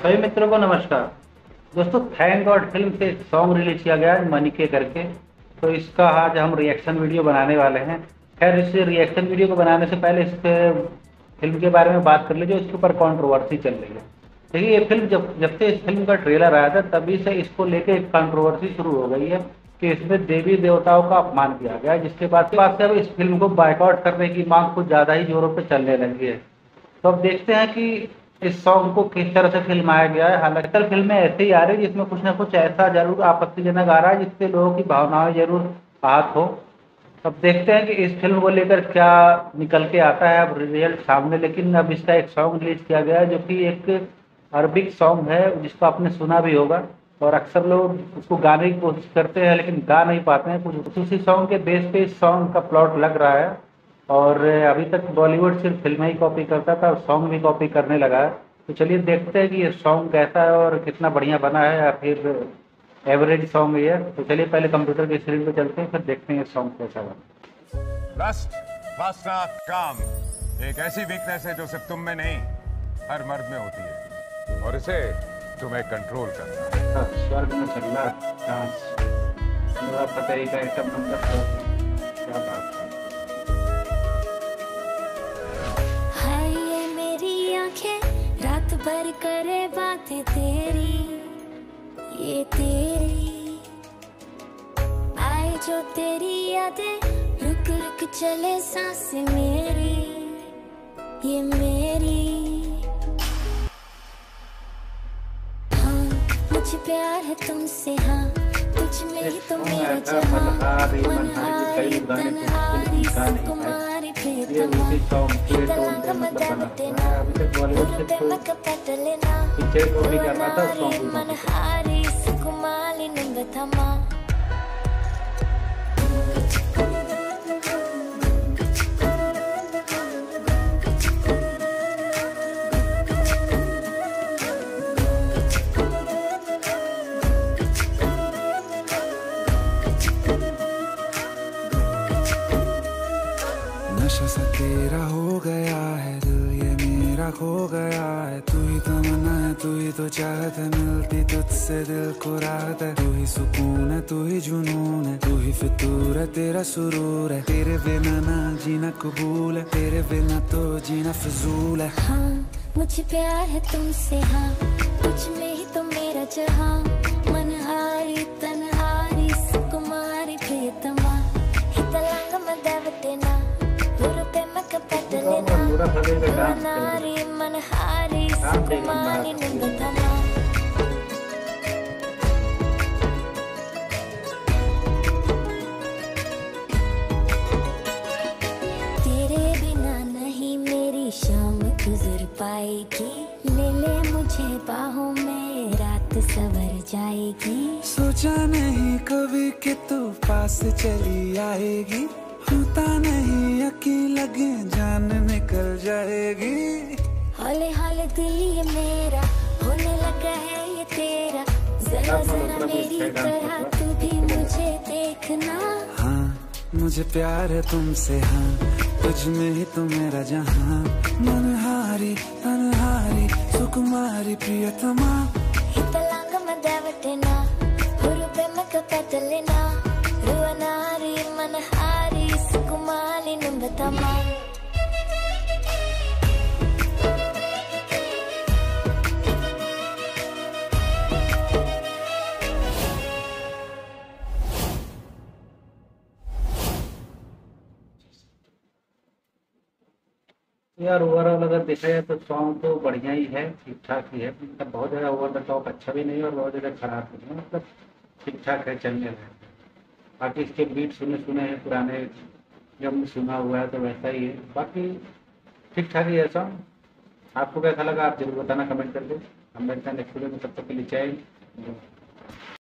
सभी मित्रों को नमस्कार। दोस्तों, थैंक गॉड फिल्म से एक सॉन्ग रिलीज किया गया है मनी के करके। तो इसका आज हम रिएक्शन वीडियो बनाने वाले हैं। खैर, इस रिएक्शन वीडियो को बनाने से पहले इस फिल्म के बारे में बात कर लीजिए। इसके ऊपर कंट्रोवर्सी चल रही है। देखिए, ये फिल्म जब से इस फिल्म का ट्रेलर आया था तभी से इसको लेके एक कंट्रोवर्सी शुरू हो गई है कि इसमें देवी देवताओं का अपमान किया गया है, जिसके बाद से अब इस फिल्म को बायकॉट करने की मांग कुछ ज़्यादा ही जोरों पर चलने लगी है। तो अब देखते हैं कि इस सॉन्ग को किस तरह से फिल्माया गया है। हालांकि अक्सर फिल्में ऐसे ही आ रही है जिसमें कुछ ना कुछ ऐसा जरूर आपत्तिजनक आ रहा है जिससे लोगों की भावनाएं जरूर आहत हो। अब देखते हैं कि इस फिल्म को लेकर क्या निकल के आता है अब रिजल्ट सामने। लेकिन अब इसका एक सॉन्ग रिलीज किया गया है जो कि एक अरबिक सॉन्ग है, जिसको आपने सुना भी होगा। और अक्सर लोग उसको गाने की कोशिश करते हैं लेकिन गा नहीं पाते हैं। कुछ उसी सॉन्ग के बेस पे इस सॉन्ग का प्लॉट लग रहा है। और अभी तक बॉलीवुड सिर्फ फिल्में ही कॉपी करता था, सॉन्ग भी कॉपी करने लगा है। तो चलिए देखते हैं कि ये सॉन्ग कैसा है और कितना बढ़िया बना है या फिर एवरेज सॉन्ग ये है। तो चलिए पहले कंप्यूटर की स्क्रीन पे चलते हैं, फिर देखते हैं ये सॉन्ग कैसा बना। लस्ट, वासना, काम एक ऐसी वीकनेस है जो सिर्फ तुम में नहीं हर मर्द में होती है और इसे तुम्हें कंट्रोल करना है। स्वर्ग में चल रहा डांस तरीका एकदम नंबर। क्या बात है। रात भर करे बातें तेरी, ये तेरी आए जो तेरी यादें, रुक रुक चले सांसें मेरी, ये मेरी। हाँ, मुझे प्यार है तुमसे, हाँ तुझ में ही तो मेरा जहां, मनहारी तन्हारी सुकुमारी प्रियतमा, हितलांग मदावतेना, रुतेमक पटलेना, रुवनारी मनहारी सुकुमारी नंगथमा। नशा सा तेरा हो गया है दिल, ये मेरा खो गया है। तू ही तमन्ना है, तू ही तो चाहत है, मिलती तुझसे दिल को राहत है। तू ही सुकून है, तू ही जुनून है, तू ही फितूर है, तेरा सुरूर है। तेरे बिना ना जीना कबूल है, तेरे बिना तो जीना फजूल है। हाँ, मुझे प्यार है तुमसे, हाँ तुझ में ही तो मेरा जहां, मनहारी तन्हारी सुकुमारी प्रियतमा, हितलांग मदावतेना, रुतेमक पटलेना, रुवनारी मनहारी सुकुमारी नंगथमा। तेरे बिना नहीं मेरी शाम गुजर पाएगी, ले ले मुझे बाहों में रात सवर जाएगी। सोचा नहीं कभी कि तू पास चली आएगी, होता नहीं यकीन लगे जान निकल जाएगी। हौले हौले दिल ये मेरा होने लगा है ये तेरा, जरा जरा मेरी तरह तू भी मुझे देखना। हाँ, मुझे प्यार है तुमसे, हाँ तुझ में ही तो मेरा जहां, मनहारी तन्हारी सुकुमारी प्रियतमा, हितलांग मदावतेना, रुतेमक पटलेना, रुवनारी मनहारी सुकुमारी नंगथमा। यार, ओवरऑल अगर देखा जाए तो सॉन्ग तो बढ़िया ही है, ठीक ठाक ही है। मतलब बहुत ज़्यादा ओवर द टॉप अच्छा भी नहीं है और बहुत ज़्यादा खराब भी नहीं है, मतलब ठीक ठाक है, चलने में। बाकी इसके बीट सुने सुने हैं पुराने, जब सुना हुआ है तो वैसा ही है। बाकी ठीक ठाक ही है सॉन्ग। आपको कैसा लगा आप जरूर बताना कमेंट करके। हम मिलते हैं नेक्स्ट वीडियो में, तब तक के लिए जय हिंद।